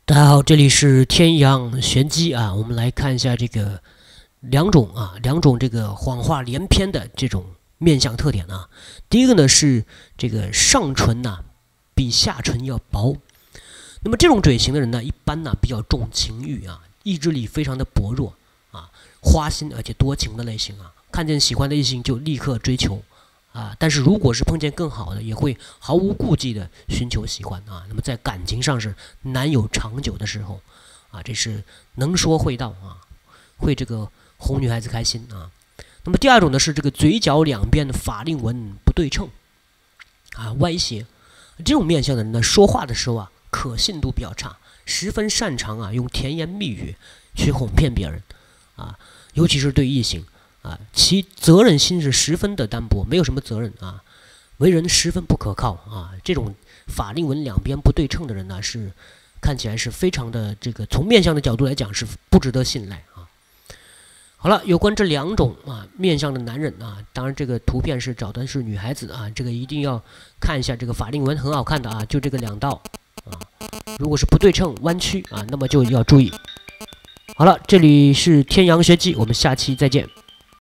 大家好，这里是天阳玄机啊，我们来看一下这个两种这个谎话连篇的这种面相特点啊。第一个呢是这个上唇比下唇要薄，那么这种嘴型的人呢，一般比较重情欲啊，意志力非常的薄弱啊，花心而且多情的类型啊，看见喜欢的异性就立刻追求。但是如果是碰见更好的，也会毫无顾忌的寻求喜欢啊。那么在感情上是难有长久的时候啊，这是能说会道啊，会这个哄女孩子开心啊。那么第二种呢是这个嘴角两边的法令纹不对称啊，歪斜。这种面相的人呢，说话的时候可信度比较差，十分擅长用甜言蜜语去哄骗别人啊，尤其是对异性。其责任心是十分的单薄，没有什么责任啊，为人十分不可靠啊。这种法令纹两边不对称的人呢，是看起来是非常的从面相的角度来讲是不值得信赖啊。好了，有关这两种面相的男人啊，当然这个图片是找的是女孩子啊，这个一定要看一下这个法令纹很好看的啊，就这个两道啊，如果是不对称弯曲那么就要注意。好了，这里是天阳学记，我们下期再见。